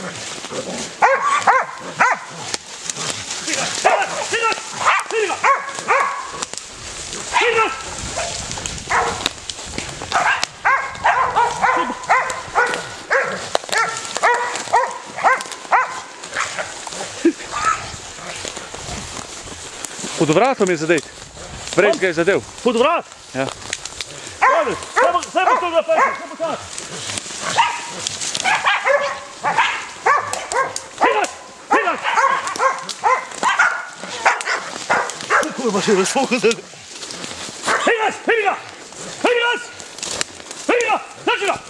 Pod vratom je zadet. Prej ga je zadev. Pod vrat? Ja. Zdaj bo to ga pešel, zdaj bo tak. Higaj! Kurva še razpohozel. Higaj! Drži ga! Drži ga!